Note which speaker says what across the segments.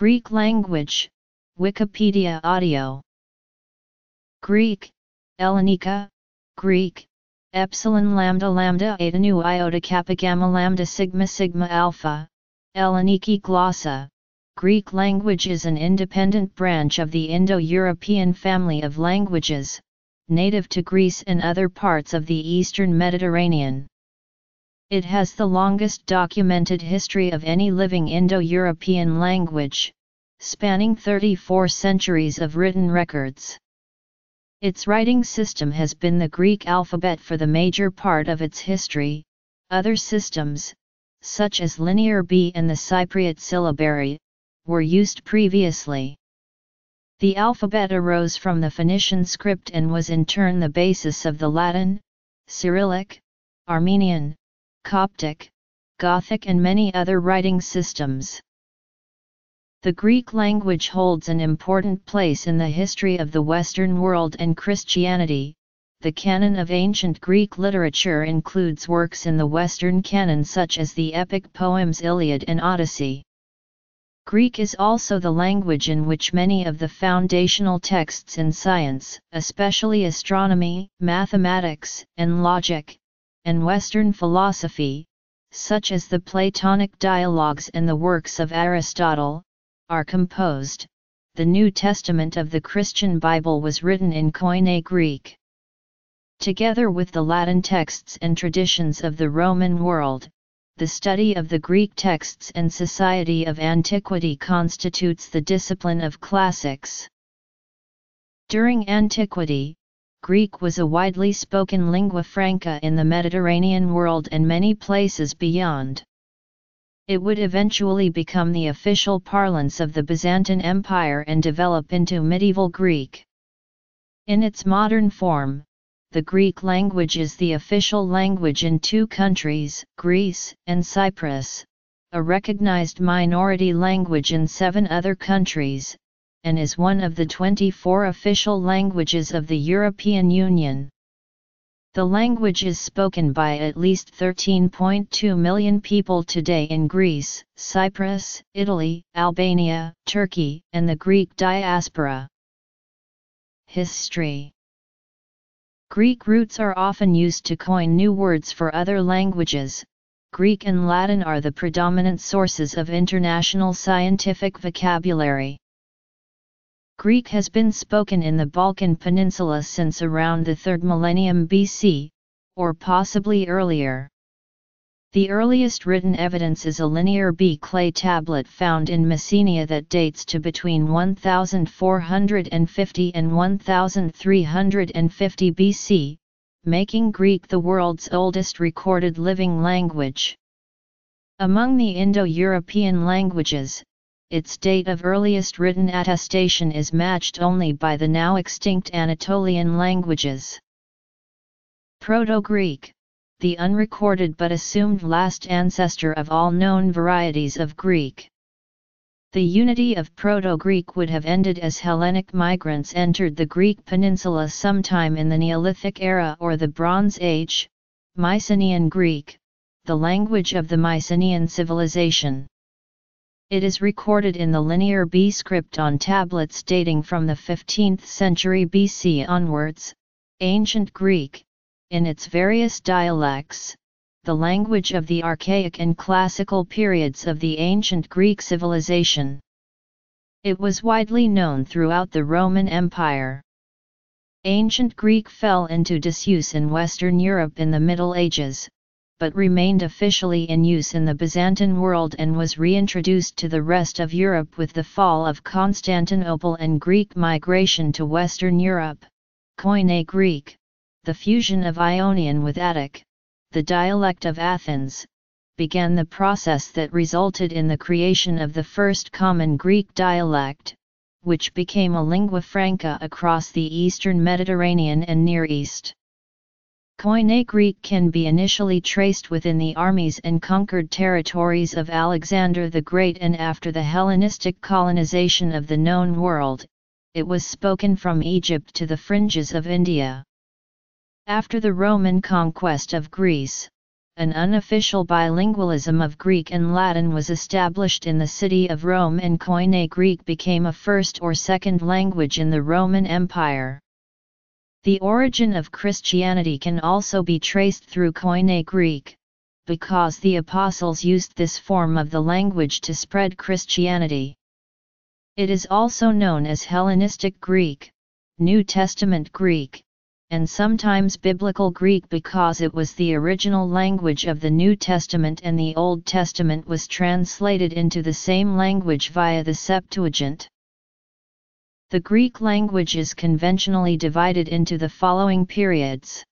Speaker 1: Greek language, Wikipedia audio. Greek, Ellenika, Greek, Epsilon lambda lambda eta nu iota kappa gamma lambda sigma sigma alpha, Elleniki glossa. Greek language is an independent branch of the Indo-European family of languages, native to Greece and other parts of the Eastern Mediterranean. It has the longest documented history of any living Indo-European language, spanning 34 centuries of written records. Its writing system has been the Greek alphabet for the major part of its history. Other systems, such as Linear B and the Cypriot syllabary, were used previously. The alphabet arose from the Phoenician script and was in turn the basis of the Latin, Cyrillic, Armenian, Coptic, Gothic and many other writing systems. The Greek language holds an important place in the history of the Western world and Christianity. The canon of ancient Greek literature includes works in the Western canon such as the epic poems Iliad and Odyssey. Greek is also the language in which many of the foundational texts in science, especially astronomy, mathematics, and logic, and Western philosophy, such as the Platonic dialogues and the works of Aristotle, are composed. The New Testament of the Christian Bible was written in Koine Greek. Together with the Latin texts and traditions of the Roman world, the study of the Greek texts and society of antiquity constitutes the discipline of classics. During antiquity, Greek was a widely spoken lingua franca in the Mediterranean world and many places beyond. It would eventually become the official parlance of the Byzantine Empire and develop into medieval Greek. In its modern form, the Greek language is the official language in 2 countries, Greece and Cyprus, a recognized minority language in 7 other countries, and is one of the 24 official languages of the European Union. The language is spoken by at least 13.2 million people today in Greece, Cyprus, Italy, Albania, Turkey, and the Greek diaspora. History. Greek roots are often used to coin new words for other languages. Greek and Latin are the predominant sources of international scientific vocabulary. Greek has been spoken in the Balkan Peninsula since around the 3rd millennium BC, or possibly earlier. The earliest written evidence is a Linear B clay tablet found in Messenia that dates to between 1450 and 1350 BC, making Greek the world's oldest recorded living language. Among the Indo-European languages, its date of earliest written attestation is matched only by the now extinct Anatolian languages. Proto-Greek, the unrecorded but assumed last ancestor of all known varieties of Greek. The unity of Proto-Greek would have ended as Hellenic migrants entered the Greek peninsula sometime in the Neolithic era or the Bronze Age. Mycenaean Greek, the language of the Mycenaean civilization. It is recorded in the Linear B script on tablets dating from the 15th century BC onwards. Ancient Greek, in its various dialects, the language of the Archaic and Classical periods of the ancient Greek civilization. It was widely known throughout the Roman Empire. Ancient Greek fell into disuse in Western Europe in the Middle Ages, but remained officially in use in the Byzantine world and was reintroduced to the rest of Europe with the fall of Constantinople and Greek migration to Western Europe. Koine Greek, the fusion of Ionian with Attic, the dialect of Athens, began the process that resulted in the creation of the first common Greek dialect, which became a lingua franca across the Eastern Mediterranean and Near East. Koine Greek can be initially traced within the armies and conquered territories of Alexander the Great, and after the Hellenistic colonization of the known world, it was spoken from Egypt to the fringes of India. After the Roman conquest of Greece, an unofficial bilingualism of Greek and Latin was established in the city of Rome, and Koine Greek became a first or second language in the Roman Empire. The origin of Christianity can also be traced through Koine Greek, because the apostles used this form of the language to spread Christianity. It is also known as Hellenistic Greek, New Testament Greek, and sometimes Biblical Greek because it was the original language of the New Testament and the Old Testament was translated into the same language via the Septuagint. The Greek language is conventionally divided into the following periods.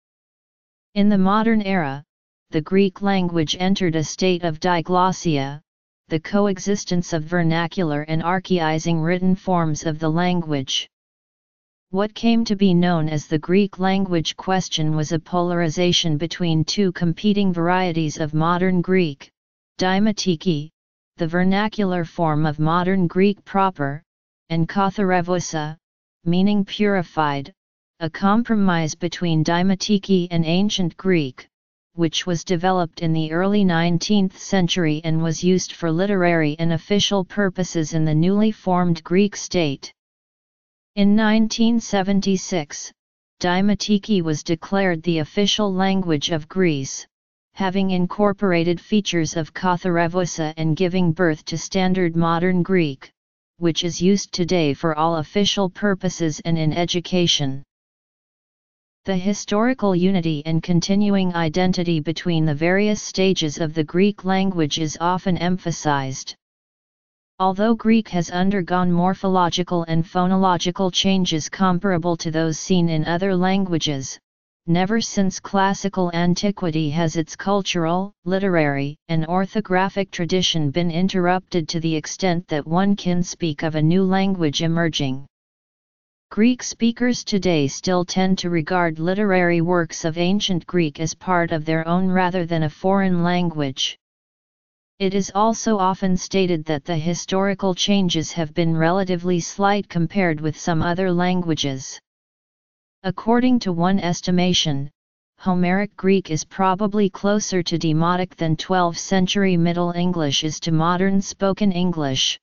Speaker 1: In the modern era, the Greek language entered a state of diglossia, the coexistence of vernacular and archaizing written forms of the language. What came to be known as the Greek language question was a polarization between two competing varieties of modern Greek, Dimatiki, the vernacular form of modern Greek proper, and Katharevousa, meaning purified, a compromise between Dimatiki and Ancient Greek, which was developed in the early 19th century and was used for literary and official purposes in the newly formed Greek state. In 1976, Dimatiki was declared the official language of Greece, having incorporated features of Katharevousa and giving birth to Standard Modern Greek, which is used today for all official purposes and in education. The historical unity and continuing identity between the various stages of the Greek language is often emphasized. Although Greek has undergone morphological and phonological changes comparable to those seen in other languages, never since classical antiquity has its cultural, literary, and orthographic tradition been interrupted to the extent that one can speak of a new language emerging. Greek speakers today still tend to regard literary works of ancient Greek as part of their own rather than a foreign language. It is also often stated that the historical changes have been relatively slight compared with some other languages. According to one estimation, Homeric Greek is probably closer to Demotic than 12th century Middle English is to modern spoken English.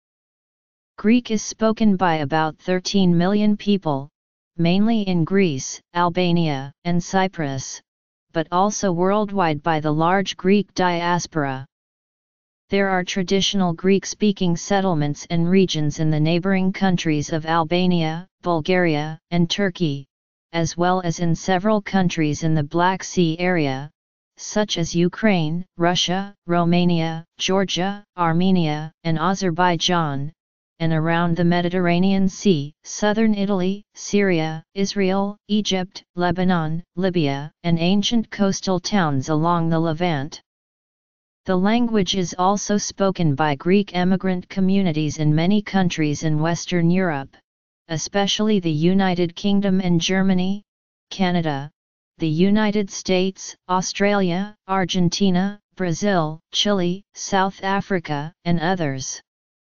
Speaker 1: Greek is spoken by about 13 million people, mainly in Greece, Albania, and Cyprus, but also worldwide by the large Greek diaspora. There are traditional Greek-speaking settlements and regions in the neighboring countries of Albania, Bulgaria, and Turkey, as well as in several countries in the Black Sea area, such as Ukraine, Russia, Romania, Georgia, Armenia, and Azerbaijan, and around the Mediterranean Sea, southern Italy, Syria, Israel, Egypt, Lebanon, Libya, and ancient coastal towns along the Levant. The language is also spoken by Greek emigrant communities in many countries in Western Europe, especially the United Kingdom and Germany, Canada, the United States, Australia, Argentina, Brazil, Chile, South Africa, and others.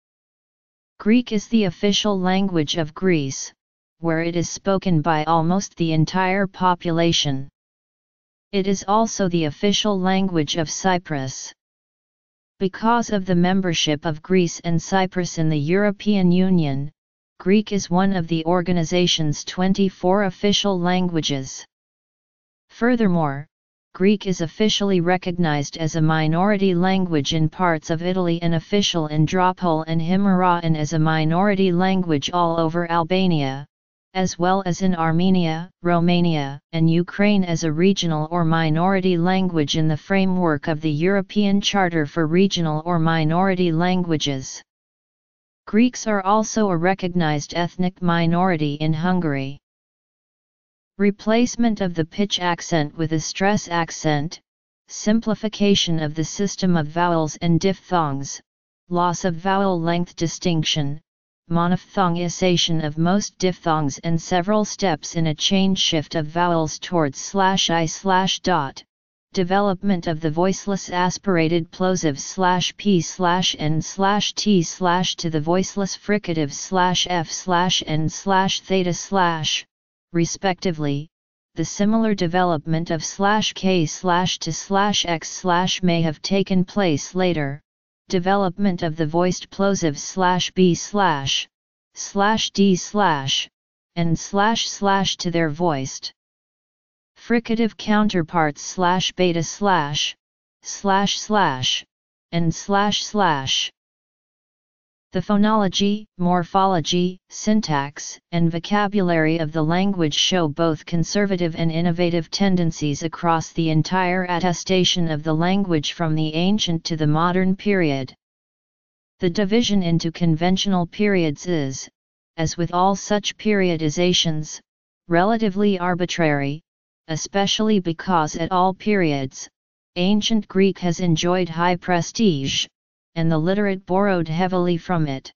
Speaker 1: Greek is the official language of Greece, where it is spoken by almost the entire population. It is also the official language of Cyprus. Because of the membership of Greece and Cyprus in the European Union, Greek is one of the organization's 24 official languages. Furthermore, Greek is officially recognized as a minority language in parts of Italy and official in Drapol and Himara, and as a minority language all over Albania, as well as in Armenia, Romania, and Ukraine as a regional or minority language in the framework of the European Charter for Regional or Minority Languages. Greeks are also a recognized ethnic minority in Hungary. Replacement of the pitch accent with a stress accent, simplification of the system of vowels and diphthongs, loss of vowel length distinction, monophthongization of most diphthongs, and several steps in a chain shift of vowels towards /i/. Development of the voiceless aspirated plosive /p/n/t/ to the voiceless fricative /f/n/theta/ respectively, the similar development of /k/to/x/ may have taken place later, development of the voiced plosives /b//d/ and // to their voiced fricative counterparts /beta// and //. The phonology, morphology, syntax, and vocabulary of the language show both conservative and innovative tendencies across the entire attestation of the language from the ancient to the modern period. The division into conventional periods is, as with all such periodizations, relatively arbitrary, especially because at all periods, ancient Greek has enjoyed high prestige, and the literate borrowed heavily from it.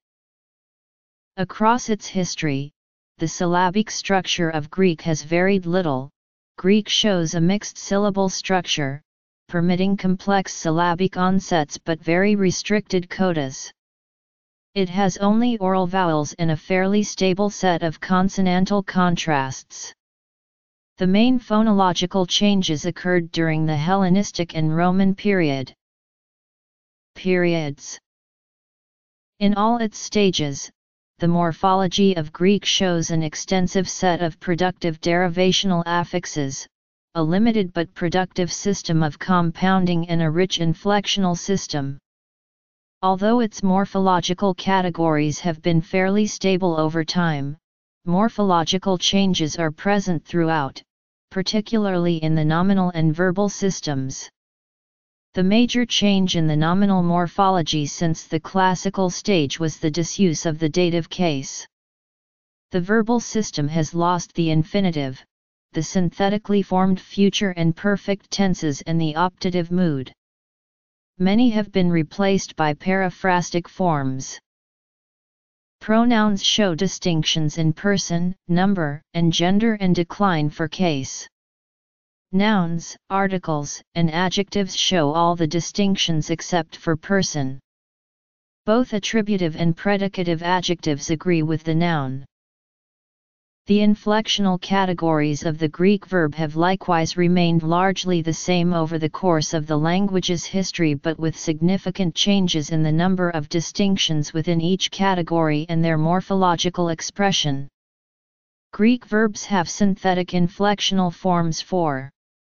Speaker 1: Across its history, the syllabic structure of Greek has varied little. Greek shows a mixed syllable structure, permitting complex syllabic onsets but very restricted codas. It has only oral vowels and a fairly stable set of consonantal contrasts. The main phonological changes occurred during the Hellenistic and Roman period. Periods. In all its stages, the morphology of Greek shows an extensive set of productive derivational affixes, a limited but productive system of compounding and a rich inflectional system. Although its morphological categories have been fairly stable over time, morphological changes are present throughout, particularly in the nominal and verbal systems. The major change in the nominal morphology since the classical stage was the disuse of the dative case. The verbal system has lost the infinitive, the synthetically formed future and perfect tenses and the optative mood. Many have been replaced by periphrastic forms. Pronouns show distinctions in person, number, and gender and decline for case. Nouns, articles, and adjectives show all the distinctions except for person. Both attributive and predicative adjectives agree with the noun. The inflectional categories of the Greek verb have likewise remained largely the same over the course of the language's history, but with significant changes in the number of distinctions within each category and their morphological expression. Greek verbs have synthetic inflectional forms for.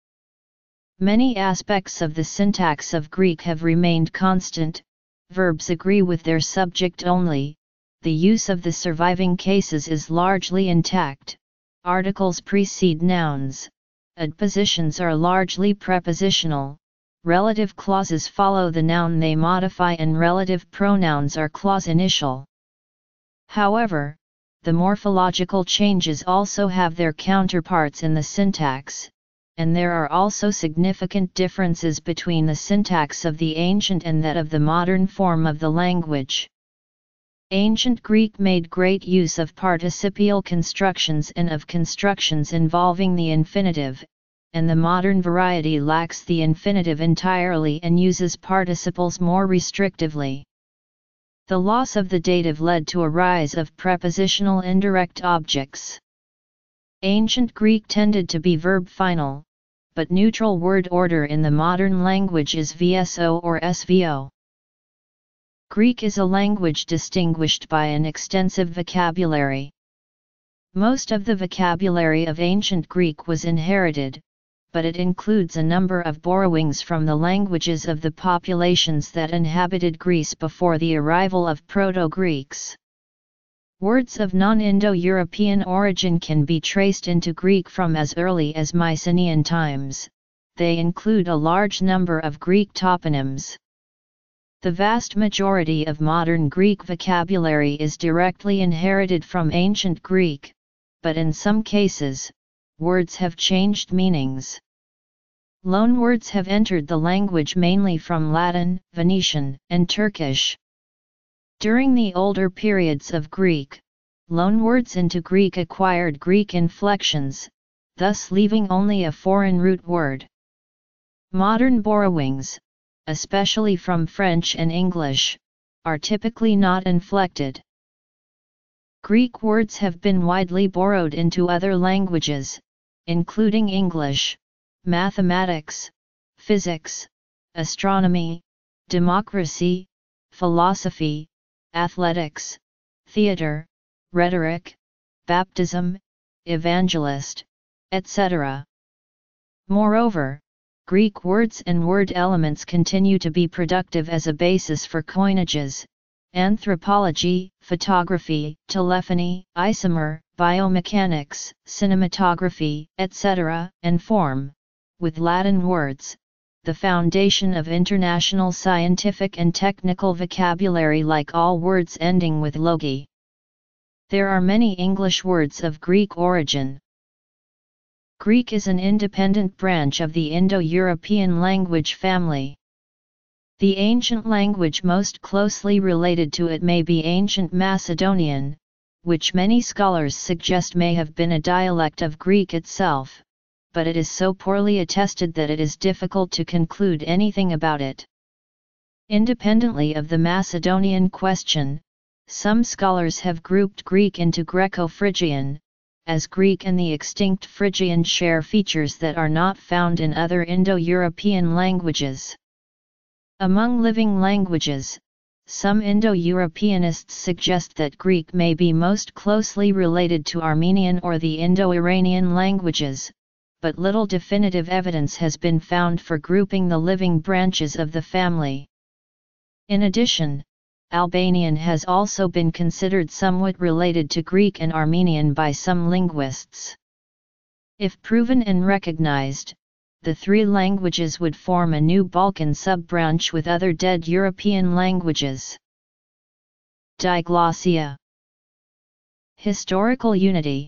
Speaker 1: Many aspects of the syntax of Greek have remained constant. Verbs agree with their subject only. The use of the surviving cases is largely intact. Articles precede nouns. Adpositions are largely prepositional. Relative clauses follow the noun they modify, and relative pronouns are clause initial. However, the morphological changes also have their counterparts in the syntax, and there are also significant differences between the syntax of the ancient and that of the modern form of the language. Ancient Greek made great use of participial constructions and of constructions involving the infinitive, and the modern variety lacks the infinitive entirely and uses participles more restrictively. The loss of the dative led to a rise of prepositional indirect objects. Ancient Greek tended to be verb final, but neutral word order in the modern language is VSO or SVO. Greek is a language distinguished by an extensive vocabulary. Most of the vocabulary of ancient Greek was inherited, but it includes a number of borrowings from the languages of the populations that inhabited Greece before the arrival of Proto-Greeks. Words of non-Indo-European origin can be traced into Greek from as early as Mycenaean times. They include a large number of Greek toponyms. The vast majority of modern Greek vocabulary is directly inherited from ancient Greek, but in some cases, words have changed meanings. Loanwords have entered the language mainly from Latin, Venetian, and Turkish. During the older periods of Greek, loanwords into Greek acquired Greek inflections, thus leaving only a foreign root word. Modern borrowings, especially from French and English, are typically not inflected. Greek words have been widely borrowed into other languages, including English, mathematics, physics, astronomy, democracy, philosophy, athletics, theater, rhetoric, baptism, evangelist, etc. Moreover, Greek words and word elements continue to be productive as a basis for coinages, anthropology, photography, telephony, isomer, biomechanics, cinematography, etc., and form, with Latin words, the foundation of international scientific and technical vocabulary like all words ending with logi. There are many English words of Greek origin. Greek is an independent branch of the Indo-European language family. The ancient language most closely related to it may be Ancient Macedonian, which many scholars suggest may have been a dialect of Greek itself, but it is so poorly attested that it is difficult to conclude anything about it. Independently of the Macedonian question, some scholars have grouped Greek into Greco-Phrygian, as Greek and the extinct Phrygian share features that are not found in other Indo-European languages. Among living languages, some Indo-Europeanists suggest that Greek may be most closely related to Armenian or the Indo-Iranian languages, but little definitive evidence has been found for grouping the living branches of the family. In addition, Albanian has also been considered somewhat related to Greek and Armenian by some linguists. If proven and recognized, the three languages would form a new Balkan sub-branch with other dead European languages. Diglossia. Historical unity.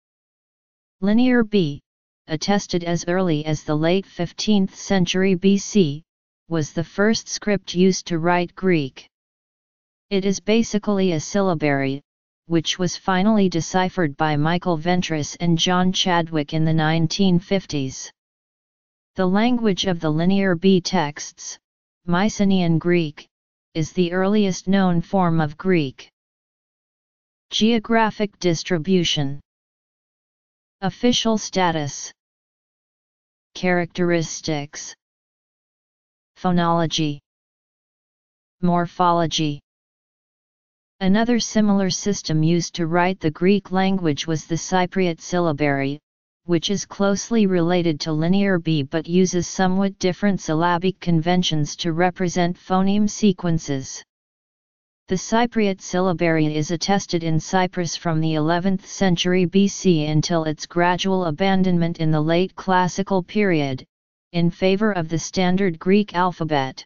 Speaker 1: Linear B, attested as early as the late 15th century BC, was the first script used to write Greek. It is basically a syllabary, which was finally deciphered by Michael Ventris and John Chadwick in the 1950s. The language of the Linear B texts, Mycenaean Greek, is the earliest known form of Greek. Geographic distribution. Official status. Characteristics. Phonology. Morphology. Another similar system used to write the Greek language was the Cypriot syllabary, which is closely related to Linear B but uses somewhat different syllabic conventions to represent phoneme sequences. The Cypriot syllabary is attested in Cyprus from the 11th century BC until its gradual abandonment in the late Classical period, in favor of the standard Greek alphabet.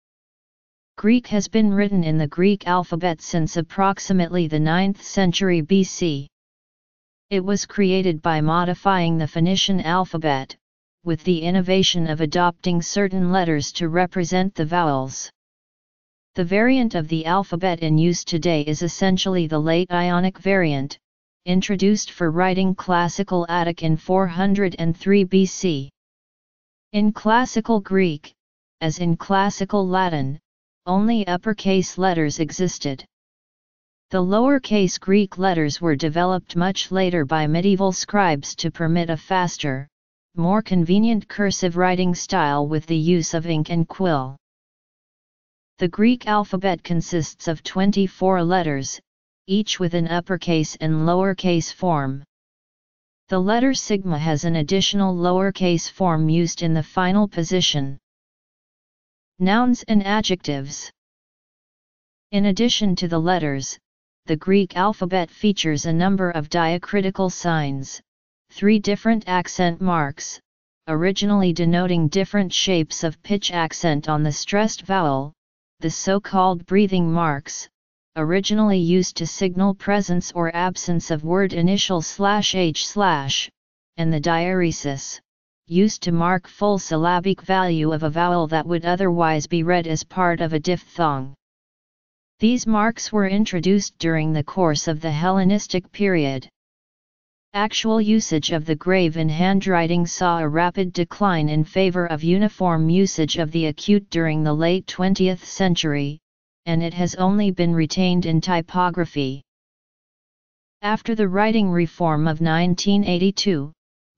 Speaker 1: Greek has been written in the Greek alphabet since approximately the 9th century BC. It was created by modifying the Phoenician alphabet, with the innovation of adopting certain letters to represent the vowels. The variant of the alphabet in use today is essentially the late Ionic variant, introduced for writing Classical Attic in 403 BC. In Classical Greek, as in Classical Latin, only uppercase letters existed. The lowercase Greek letters were developed much later by medieval scribes to permit a faster, more convenient cursive writing style with the use of ink and quill. The Greek alphabet consists of 24 letters, each with an uppercase and lowercase form. The letter sigma has an additional lowercase form used in the final position. Nouns and adjectives. In addition to the letters, the Greek alphabet features a number of diacritical signs, 3 different accent marks, originally denoting different shapes of pitch accent on the stressed vowel, the so-called breathing marks, originally used to signal presence or absence of word initial /h/, and the diaeresis, used to mark full syllabic value of a vowel that would otherwise be read as part of a diphthong. These marks were introduced during the course of the Hellenistic period. Actual usage of the grave in handwriting saw a rapid decline in favor of uniform usage of the acute during the late 20th century, and it has only been retained in typography. After the writing reform of 1982,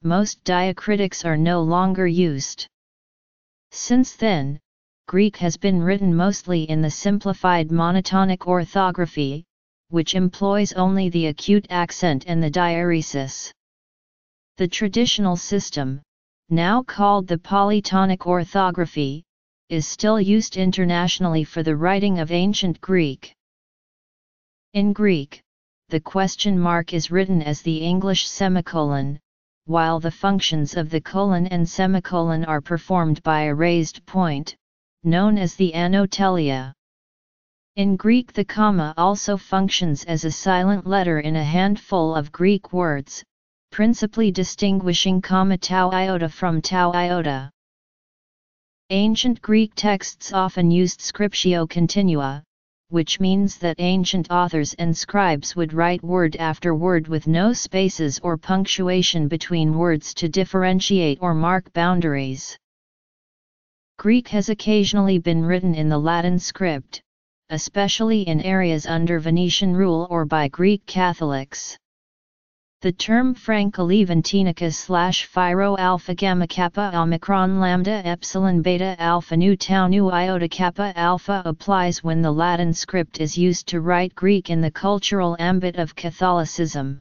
Speaker 1: most diacritics are no longer used. Since then, Greek has been written mostly in the simplified monotonic orthography, which employs only the acute accent and the diaeresis. The traditional system, now called the polytonic orthography, is still used internationally for the writing of ancient Greek. In Greek, the question mark is written as the English semicolon, while the functions of the colon and semicolon are performed by a raised point, known as the anotelia. In Greek, the comma also functions as a silent letter in a handful of Greek words, principally distinguishing comma tau iota from tau iota. Ancient Greek texts often used scriptio continua, which means that ancient authors and scribes would write word after word with no spaces or punctuation between words to differentiate or mark boundaries. Greek has occasionally been written in the Latin script, especially in areas under Venetian rule or by Greek Catholics. The term Franco-Levantinicus/Phi Alpha Gamma Kappa Omicron Lambda Epsilon Beta Alpha Nu Tau Nu Iota Kappa Alpha applies when the Latin script is used to write Greek in the cultural ambit of Catholicism.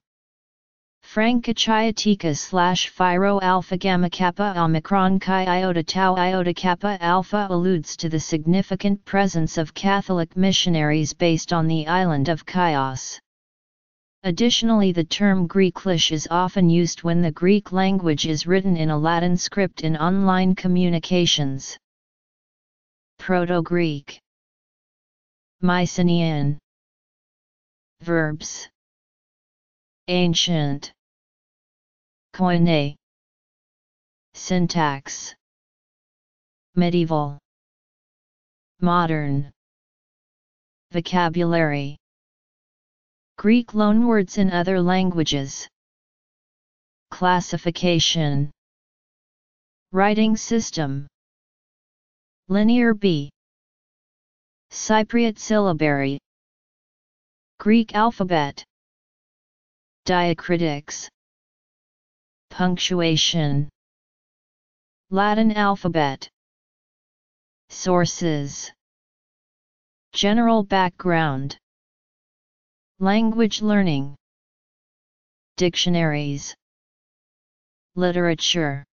Speaker 1: Franco-Chiaticus/Phi Alpha Gamma Kappa Omicron Chi Iota Tau Iota Kappa Alpha alludes to the significant presence of Catholic missionaries based on the island of Chios. Additionally, the term Greeklish is often used when the Greek language is written in a Latin script in online communications. Proto-Greek. Mycenaean. Verbs. Ancient. Koine. Syntax. Medieval. Modern. Vocabulary. Greek loanwords in other languages. Classification. Writing system. Linear B. Cypriot syllabary. Greek alphabet. Diacritics. Punctuation. Latin alphabet. Sources. General background. Language learning. Dictionaries. Literature.